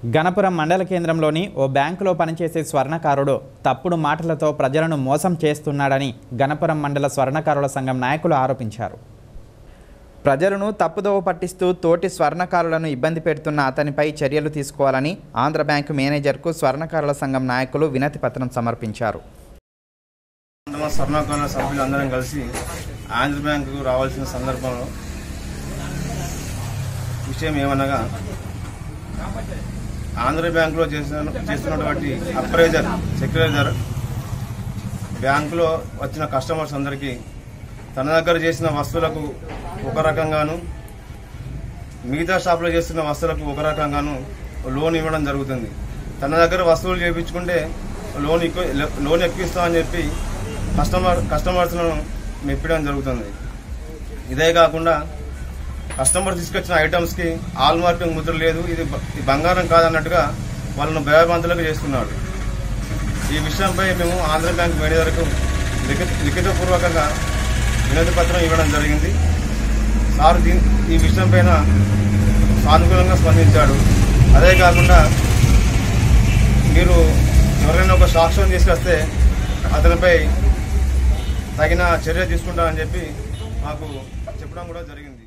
గణపురం మండల కేంద్రంలోని ఓ బ్యాంకులో పనిచేసే స్వర్ణకారుడు తప్పుడు మాటలతో ప్రజలను మోసం చేస్తున్నాడని గణపురం మండల స్వర్ణకారుల సంఘం నాయకులు ఆరోపించారు. ప్రజలను తప్పుదోవ పట్టిస్తూ తోటి స్వర్ణకారులను ఇబ్బంది పెడుతున్న అతనిపై చర్యలు తీసుకోవాలని ఆంధ్ర బ్యాంకు మేనేజర్కు స్వర్ణకారుల సంఘం నాయకులు వినతి పత్రం సమర్పించారు. స్వర్ణకారుల సభ్యులందరం కలిసి ఆంధ్ర బ్యాంకు రావాల్సిన సందర్భంలో విషయం ఏమనగా ఆంధ్ర బ్యాంకులో చేస్తున్నటువంటి అప్రైజర్ సెక్యూరైజర్ బ్యాంకులో వచ్చిన కస్టమర్స్ అందరికీ తన దగ్గర చేసిన వస్తువులకు ఒక రకంగాను మిగతా షాప్లో చేస్తున్న వస్తువులకు ఒక రకంగాను లోన్ ఇవ్వడం జరుగుతుంది. తన దగ్గర వస్తువులు చేయించుకుంటే లోన్ ఎక్కిస్తామని చెప్పి కస్టమర్స్ను మెప్పడం జరుగుతుంది. ఇదే కాకుండా కస్టమర్ తీసుకొచ్చిన ఐటమ్స్కి ఆల్ మార్కింగ్ ముద్ర లేదు, ఇది బంగారం కాదన్నట్టుగా వాళ్ళను భయభ్రాంతులకు చేస్తున్నాడు. ఈ విషయంపై మేము ఆంధ్ర బ్యాంక్ మేనేజర్కు లిఖితపూర్వకంగా వినతి పత్రం ఇవ్వడం జరిగింది. సార్ ఈ విషయంపైన సానుకూలంగా స్పందించాడు. అదే కాకుండా మీరు ఎవరైనా ఒక సాక్ష్యం తీసుకొస్తే అతనిపై తగిన చర్య తీసుకుంటామని చెప్పి మాకు చెప్పడం కూడా జరిగింది.